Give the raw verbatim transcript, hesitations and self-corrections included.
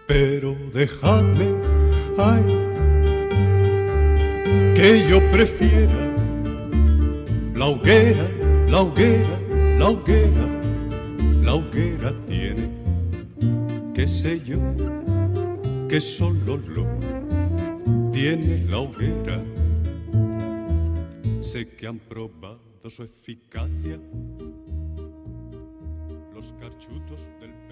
Pero dejadme, ay, que yo prefiera la hoguera, la hoguera, la hoguera, la hoguera tiene, qué sé yo, que solo lo tiene la hoguera. Sé que han probado su eficacia los carchutos del